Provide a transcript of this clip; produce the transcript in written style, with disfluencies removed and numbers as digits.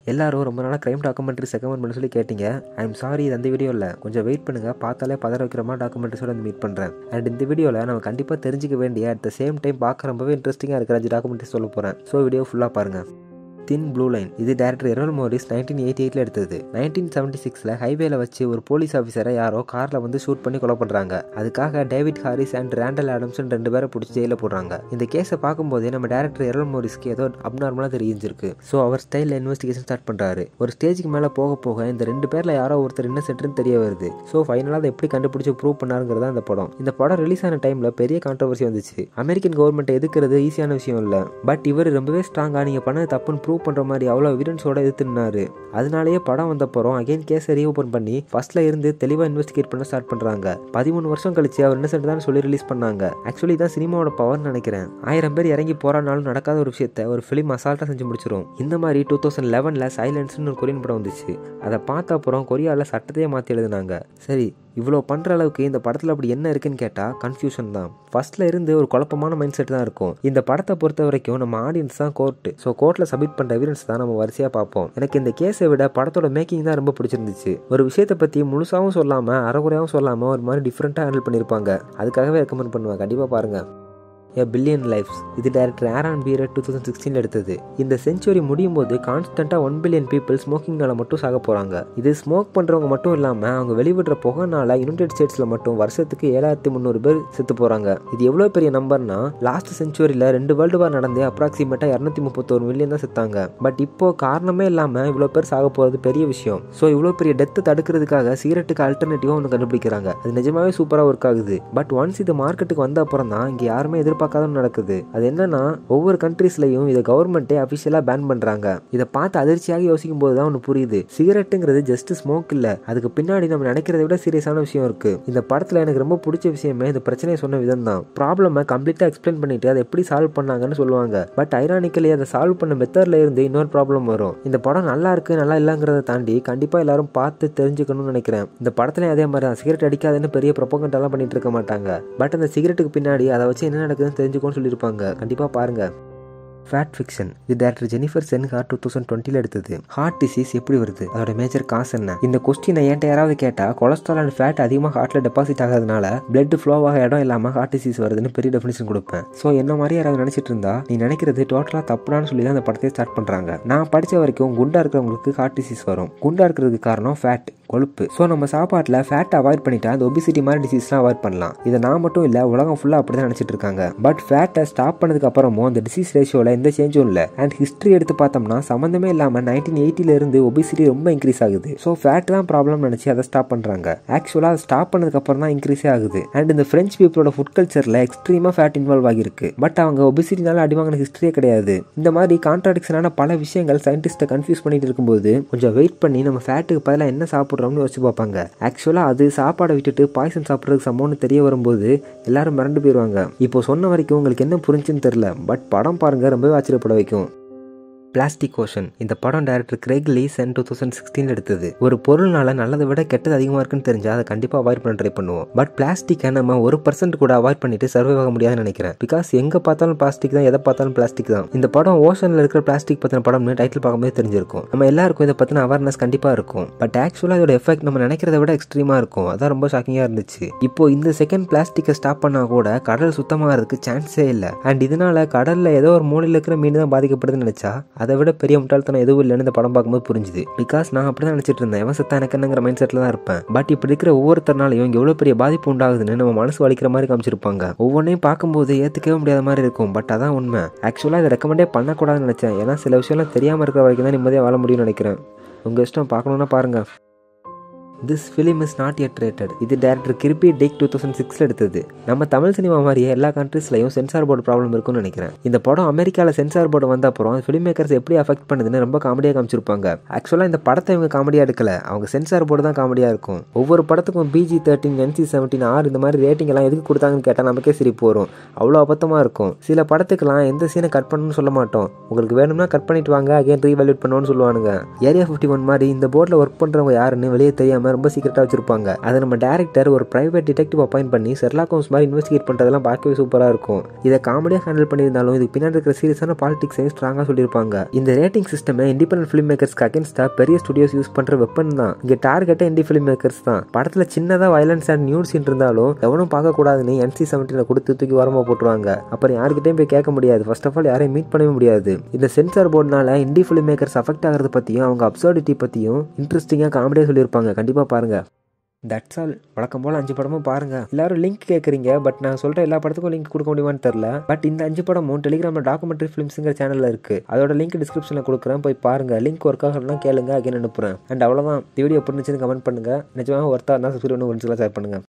எல்லாரும் ரொம்ப நாளாக க்ரைம் டாக்குமெண்ட்ரிஸ் ரெக்கமெண்ட் பண்ண சொல்லி கேட்டீங்க. ஐ எம் சாரி, இது அந்த வீடியோ இல்லை. கொஞ்சம் வெயிட் பண்ணுங்கள், பார்த்தாலே பதற வைக்கிற மாதிரி டாக்குமெண்ட்ரிஸோட வந்து மீட் பண்ணுறேன். அண்ட் இந்த வீடியோவில் நம்ம கண்டிப்பாக தெரிஞ்சிக்க வேண்டிய அட் த சேம் டைம் பார்க்க ரொம்பவே இன்ட்ரெஸ்டிங்காக இருக்கிற 5 டாக்குமெண்ட்ரிஸ் சொல்ல போகிறேன். ஸோ வீடியோ ஃபுல்லாக பாருங்கள். தின் ப்ளூ லைன், இது டேரக்டர் எர்னல் மோரிஸ் 1988 எடுத்தது. 1976 ஹைவேல வச்சு ஒரு போலீஸ் ஆஃபீஸரை யாரோ காரில் வந்து ஷூட் பண்ணி கொலை பண்ணுறாங்க. அதுக்காக David Harris and Randall Adams 2 பேரை பிடிச்சி ஜெயிலில் போடுறாங்க. இந்த கேஸை பார்க்கும்போதே நம்ம டேரக்டர் எர்னல் மோரிஸ்க்கு ஏதோ அப்நார்மலாக தெரிஞ்சிருக்கு. ஸோ அவர் ஸ்டைலில் இன்வெஸ்டிகேஷன் ஸ்டார்ட் பண்ணுறாரு. ஒரு ஸ்டேஜுக்கு மேலே போக போக இந்த 2 பேரில் யாரோ ஒருத்தர் இன்னசென்ட்னு தெரிய வருது. ஸோ ஃபைனலாக அதை எப்படி கண்டுபிடிச்சி ப்ரூவ் பண்ணாருங்கிறதா இந்த படம். இந்த படம் ரிலீஸ் ஆன டைமில் பெரிய கான்ட்ரவர்சி வந்துச்சு. அமெரிக்கன் கவர்மெண்ட்டை எதுக்குறது ஈஸியான விஷயம் இல்லை. பட் இவர் ரொம்பவே ஸ்ட்ராங்காக நீங்கள் பண்ணது தப்புன்னு ப்ரூவ் பண்ணுற மாதிரி அவ்வளோ எவிடன்ஸோட எதிர்த்துனாரு. அதனாலேயே படம் வந்தப்பறம் அகைன் கேஸை ரீஓபன் பண்ணி ஃபர்ஸ்ட்ல இருந்து தெளிவாக இன்வெஸ்டிகேட் பண்ண ஸ்டார்ட் பண்றாங்க. 13 வருஷம் கழிச்சு அவர் இன்னசென்ட் தான் சொல்லி ரிலீஸ் பண்ணாங்க. ஆக்சுவலி தான் சினிமாவோட பவர்னு நினைக்கிறேன். 1000 பேர் இறங்கி போறானாலும் நடக்காத ஒரு விஷயத்த ஒரு ஃபிலிம் அசால்ட்டா செஞ்சு முடிச்சிடும். இந்த மாதிரி 2011 சைலன்ஸ்னு ஒரு கொரியன் படம் வந்துச்சு. அதை பார்த்த அப்புறம் கொரியாவில் சட்டத்தையே மாற்றி எழுதினாங்க. சரி, இவ்வளோ பண்ணுற அளவுக்கு இந்த படத்தில் அப்படி என்ன இருக்குன்னு கேட்டால் கன்ஃபியூஷன் தான். ஃபர்ஸ்ட்ல இருந்து ஒரு குழப்பமான மைண்ட் செட் தான் இருக்கும். இந்த படத்தை பொறுத்த வரைக்கும் நம்ம ஆடியன்ஸ் தான் கோர்ட்டு. ஸோ கோர்ட்டில் சப்மிட் பண்ணுற எவிடன்ஸ் தான் நம்ம வரிசையாக பார்ப்போம். எனக்கு இந்த கேஸை விட படத்தோட மேக்கிங் தான் ரொம்ப பிடிச்சிருந்துச்சு. ஒரு விஷயத்தை பற்றி முழுசாகவும் சொல்லாமல் அரைகுறையாகவும் சொல்லாமல் ஒரு மாதிரி டிஃப்ரெண்ட்டாக ஹேண்டில் பண்ணியிருப்பாங்க. அதுக்காகவே ரெக்கமெண்ட் பண்ணுவேன், கண்டிப்பாக பாருங்கள். A Billion Lives, இது டேரக்டர் ஆரன் பீரட் 2016 எடுத்தது. இந்த செஞ்சுரி முடியும் போது கான்ஸ்டன்டா 1 பில்லியன் பீப்புள் ஸ்மோக்கிங்னால மட்டும் சாக போறாங்க. இது ஸ்மோக் பண்றவங்க மட்டும் இல்லாம அவங்க வெளிவிடுற புகைனால யுனைடெட் ஸ்டேட்ஸ்ல மட்டும் வருஷத்துக்கு 7300 பேர் செத்து போறாங்க. இது எவ்வளவு பெரிய நம்பர்னா லாஸ்ட் செஞ்சுரியில 2 வேர்ல்டு வார் நடந்து அப்ராக்சிமேட்டா 231 மில்லியன் தான் செத்தாங்க. பட் இப்போ காரணமே இல்லாம இவ்வளவு பேர் சாக போறது பெரிய விஷயம். ஸோ இவ்வளவு பெரிய டெத்தை தடுக்கிறதுக்காக சிகரெட்டுக்கு அல்டர்னேட்டிவா ஒன்று கண்டுபிடிக்கிறாங்க. அது நிஜமாவே சூப்பரா ஒர்க் ஆகுது. பட் ஒன்ஸ் இது மார்க்கெட்டுக்கு வந்த அப்புறம் தான் இங்க யாருமே நடக்குது. அது என்னன்னா ஒவ்வொரு கண்ட்ரீஸ்லயும் இதை கவர்மெண்டே அபிஷியலா பேன் பண்றாங்க. இதை பார்த்து அதிர்ச்சியாக யோசிக்கும் போதுதான் ஒன்று புரியுது. சிகரெட்டுங்கிறது ஜஸ்ட் ஸ்மோக் இல்ல, அதுக்கு பின்னாடி நம்ம நினைக்கிறத விட சீரியஸான விஷயம் இருக்கு. இந்த படத்துல எனக்கு ரொம்ப பிடிச்ச விஷயமே இந்த பிரச்சனையை சொன்ன விதம் தான். ப்ராப்ளமை கம்ப்ளீட்டா எக்ஸ்பிளைன் பண்ணிட்டு அதை எப்படி சால்வ் பண்ணாங்கன்னு சொல்லுவாங்க. பட் ஐரானிக்கலி அதை சால்வ் பண்ண மெத்தட்ல இருந்து இன்னொரு ப்ராப்ளம் வரும். இந்த படம் நல்லா இருக்கு நல்லா இல்லங்கிறத தாண்டி கண்டிப்பா எல்லாரும் பார்த்து தெரிஞ்சுக்கணும்னு நினைக்கிறேன். இந்த படத்துல அதே மாதிரி தான் சிகரெட் அடிக்காதுன்னு பெரிய ப்ரொபகண்டா எல்லாம் பண்ணிட்டு இருக்க மாட்டாங்க. பட் அந்த சிகரெட்டுக்கு பின்னாடி அதை வச்சு என்ன நடக்குதுன்னு தெரிஞ்சுக்கணும்னு சொல்லியிருப்பாங்க. கண்டிப்பா பாருங்க. ஃபேட் ஃபிக்ஷன், இது டேரக்டர் ஜெனிஃபர் சென்ஹார்ட் 2020 எடுத்தது. ஹார்ட் டிசீஸ் எப்படி வருது, அதோட மேஜர் காசு என்ன? இந்த கொஸ்டினை என்கிட்ட யாராவது கேட்டா கொலஸ்ட்ரால் அண்ட் ஃபேட் அதிகமாக ஹார்ட்ல டெபாசிட் ஆகிறதுனால பிளட் ஃப்ளோ ஆக இடம் இல்லாம ஹார்ட் டிசீஸ் வருதுன்னு பெரிய டெஃபினிஷன் கொடுப்பேன். ஸோ என்ன மாதிரி யாராவது நினைச்சிட்டு இருந்தா நீ நினைக்கிறது டோட்டலா தப்புடான்னு சொல்லி தான் அந்த படத்தை ஸ்டார்ட் பண்றாங்க. நான் படிச்ச வரைக்கும் குண்டா இருக்கிறவங்களுக்கு ஹார்ட் டிசீஸ் வரும். குண்டா இருக்கிறதுக்கு காரணம் ஃபேட், கொழுப்பு. ஸோ நம்ம சாப்பாட்டில் ஃபேட்டை அவாய்ட் பண்ணிட்டா அந்த ஒபிசிட்டி மாதிரி டிசீஸ்லாம் அவாய்ட் பண்ணலாம். இதை நான் மட்டும் இல்லை, உலகம் ஃபுல்லாக அப்படி தான் நினச்சிட்டு இருக்காங்க. பட் ஃபேட்டை ஸ்டாப் பண்ணதுக்கு அப்புறமும் அந்த டிசீஸ் ரேஷியோவில் எந்த சேஞ்சும் இல்லை. அண்ட் ஹிஸ்ட்ரி எடுத்து பார்த்தோம்னா சம்மந்தமே இல்லாமல் 1980 இருந்து ஒபிசிட்டி ரொம்ப இன்க்ரீஸ் ஆகுது. ஸோ ஃபேட் தான் ப்ராப்ளம் நினச்சி அதை ஸ்டாப் பண்ணுறாங்க. ஆக்சுவலாக அதை ஸ்டாப் பண்ணதுக்கு அப்புறம் தான் இன்க்ரீஸே ஆகுது. அண்ட் இந்த ஃப்ரெஞ்ச் பீப்புளோட ஃபுட் கல்ச்சரில் எக்ஸ்ட்ரீமாக ஃபேட் இன்வால்வ் ஆகிருக்கு. பட் அவங்க ஒபிசிட்டினால அடிவாங்கின ஹிஸ்ட்ரியே கிடையாது. இந்த மாதிரி கான்ட்ராடிக்ஷனான பல விஷயங்கள் சயின்டிஸ்ட்டை கன்ஃபியூஸ் பண்ணிட்டு இருக்கும்போது கொஞ்சம் வெயிட் பண்ணி நம்ம ஃபேட்டுக்கு பதிலாக என்ன சாப்பிட்றோம்னு யோசிச்சு பார்ப்பாங்க. ஆக்சுவலா அது சாப்பாடை விட்டுட்டு பாய்சன் சாப்பிட்றதுக்கு சமம்னு தெரிய வரும்போது எல்லாரும் மிரண்டு போயிடுவாங்க. இப்போ சொன்ன வரைக்கும் உங்களுக்கு என்ன புரிஞ்சுன்னு தெரியல. பட் படம் பாருங்க, ரொம்பவே ஆச்சரியப்பட வைக்கும். பிளாஸ்டிக் ஓஷன், இந்த படம் டைரக்டர் கிரெக் லீசன் 2016 எடுத்தது. ஒரு பொருள்னால நல்லதை விட கெட்டது அதிகமாக இருக்குன்னு தெரிஞ்சா அதை கண்டிப்பாக அவாய்ட் பண்ண ட்ரை பண்ணுவோம். பட் பிளாஸ்டிக்கை நம்ம 1% கூட அவாய்ட் பண்ணிட்டு சர்வைவ் ஆக முடியாதுன்னு நினைக்கிறேன். பிகாஸ் எங்க பார்த்தாலும் பிளாஸ்டிக் தான், எதை பார்த்தாலும் பிளாஸ்டிக் தான். இந்த படம் ஓஷன்ல இருக்கிற பிளாஸ்டிக் பத்தின படம்னு டைட்டில் பார்க்கும்போது தெரிஞ்சிருக்கும். நம்ம எல்லாருக்கும் இதை பத்தின அவேர்னஸ் கண்டிப்பா இருக்கும். பட் ஆக்சுவலா இதோட எஃபெக்ட் நம்ம நினைக்கிறத விட எக்ஸ்ட்ரீமா இருக்கும். அதான் ரொம்ப ஷாக்கிங்கா இருந்துச்சு. இப்போ இந்த செகண்ட் பிளாஸ்டிக்கை ஸ்டாப் பண்ணா கூட கடல் சுத்தமாகிறதுக்கு சான்ஸே இல்லை. அண்ட் இதனால கடல்ல ஏதோ ஒரு மூலையில் இருக்கிற மீன் தான் பாதிக்கப்படுதுன்னு நினைச்சா அதை விட பெரிய முட்டாள்தனம் எதுவும் இல்லைன்னு இந்த படம் பார்க்கும்போது புரிஞ்சுது. பிகாஸ் நான் அப்படிதான் நினைச்சிட்டு இருந்தேன், எவன் செத்தா எனக்கு என்னங்கிற மைண்ட் செட்ல தான் இருப்பேன். பட் இப்படி இருக்கிற ஒவ்வொருத்தனாலையும் இங்க எவ்வளவு பெரிய பாதிப்பு உண்டாகுதுன்னு நம்ம மனசு வலிக்கிற மாதிரி காமிச்சிருப்பாங்க. ஒவ்வொன்றையும் பார்க்கும்போது ஏத்துக்கவே முடியாத மாதிரி இருக்கும். பட் அதான் உண்மை. ஆக்சுவலா இதை ரெக்கமெண்டே பண்ணக்கூடாதுன்னு நினைச்சேன். ஏன்னா சில விஷயம்லாம் தெரியாம இருக்கிற வரைக்கும் தான் நிம்மதியாக வாழ முடியும்னு நினைக்கிறேன். உங்க இஷ்டம், பார்க்கணும்னா பாருங்க. This film is not yet rated, இது டேரக்டர் கிர்பி டிக் 2006 எடுத்தது. நம்ம தமிழ் சினிமா மாதிரியே எல்லா கண்ட்ரீஸ்லையும் சென்சார் போர்டு ப்ராப்ளம் இருக்குன்னு நினைக்கிறேன். இந்த படம் அமெரிக்காவில் சென்சார் போர்டு வந்த அப்புறம் ஃபிலிம் மேக்கர்ஸ் எப்படி அஃபெக்ட் பண்ணுதுன்னு ரொம்ப காமெடியாக காமிச்சிருப்பாங்க. ஆக்சுவலாக இந்த படத்தை இவங்க காமெடியாக எடுக்கல, அவங்க சென்சார் போர்டு தான் காமெடியாக இருக்கும். ஒவ்வொரு படத்துக்கும் PG-13, NC-17, R இந்த மாதிரி ரேட்டிங் எல்லாம் எதுக்கு கொடுத்தாங்கன்னு கேட்டால் நமக்கே சிரிப்பு வரும். அவ்வளோ அபத்தமாக இருக்கும். சில படத்துக்கெல்லாம் எந்த சீனை கட் பண்ணணும்னு சொல்ல மாட்டோம், உங்களுக்கு வேணும்னா கட் பண்ணிட்டு வாங்க, அகைன் ரீவேல்யூட் பண்ணுவோன்னு சொல்லுவானுங்க. ஏரியா 51 மாதிரி இந்த போர்டில் ஒர்க் பண்ணுறவங்க யாருன்னு வெளியே தெரியாம ரொம்ப சீக்கிரட்டா வச்சிருப்பாங்க. அதை நம்ம டேரக்டர் ஒரு பிரைவேட் டிடெக்டிவ் அப்பாயிண்ட் பண்ணி ஷெர்லாக் ஹோம்ஸ் மாதிரி இன்வெஸ்டிகேட் பண்றதெல்லாம் பார்க்கவே சூப்பரா இருக்கும். இதை காமெடியா ஹேண்டில் பண்ணியிருந்தாலும் இதுக்கு பின்னாடி இருக்கிற சீரியஸான பாலிடிக்ஸையும் ஸ்ட்ராங்கா சொல்லியிருப்பாங்க. இந்த ரேட்டிங் சிஸ்டம் இண்டிபெண்டன்ட் ஃபிலிம் மேக்கர்ஸ்க்கு அகேன்ஸ்டா பெரிய ஸ்டுடியோஸ் யூஸ் பண்ற வெப்பன் தான். இங்க டார்கெட்டே இண்டி ஃபிலிம் மேக்கர்ஸ் தான். படத்துல சின்னதா வயலன்ஸ் அண்ட் நியூட் சீன் இருந்தாலும் எவனும் பார்க்க கூடாதுன்னு NC-17 கொடுத்து தூக்கி வரமா போட்டுருவாங்க. அப்புறம் யாருக்கிட்டையும் போய் கேட்க முடியாது. ஃபர்ஸ்ட் ஆஃப் ஆல் யாரையும் மீட் பண்ணவே முடியாது. இந்த சென்சார் போர்டுனால இண்டி ஃபிலிம் மேக்கர்ஸ் அஃபெக்ட் ஆகிறது பத்தியும் அவங்க அப்சர்டிட்டி பத்தியும் இன்ட்ரெஸ்டிங்கா காமெடியா சொல்லியிருப்பாங்க. கண்டிப்பா பாருங்க. That's all. வழக்கம் போல் 5 படமும் பாருங்க. எல்லாரும் லிங்க் கேட்குறீங்க, பட் நான் சொல்ற எல்லா படத்துக்கும் லிங்க் கொடுக்க முடியுமான்னு தெரியல. பட் இந்த 5 படமும் டெலிகிராம்ல டாக்குமெண்ட்ரி ஃபிலிம்ஸுங்கிற சேனல்ல இருக்கு. அதோட லிங்க் டிஸ்கிரிப்ஷன்ல கொடுக்குறேன், போய் பாருங்க. லிங்க் ஒர்க் ஆகலாம் கேளுங்க, அகைன் அனுப்புறேன். அண்ட் அவ்வளோதான். இந்த வீடியோ பிடிச்சிருந்து கமெண்ட் பண்ணுங்க. நிஜமாக ஒர்த்தா இருந்தால் சப்ஸ்கிரைப் பண்ணி ஷேர் பண்ணுங்க.